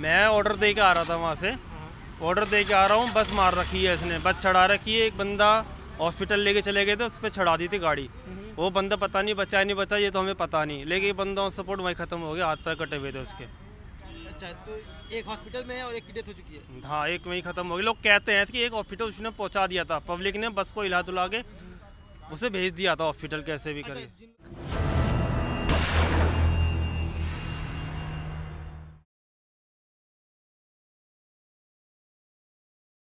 मैं ऑर्डर दे के आ रहा था वहाँ से, ऑर्डर दे के आ रहा हूँ, बस मार रखी है इसने, बस चढ़ा रखी है। एक बंदा हॉस्पिटल लेके चले गए थे, उस पर चढ़ा दी थी गाड़ी। वो बंदा पता नहीं बचा नहीं बचा, ये तो हमें पता नहीं, लेकिन ये बंदा ऑन सपोर्ट वहीं ख़त्म हो गया, हाथ पैर कटे हुए थे उसके। अच्छा, तो एक हॉस्पिटल में है और एक की डेथ हो चुकी है। हाँ, एक वहीं ख़त्म हो गई। लोग कहते हैं कि एक हॉस्पिटल उसने पहुँचा दिया था, पब्लिक ने बस को हिला दुला के उसे भेज दिया था हॉस्पिटल कैसे भी करके।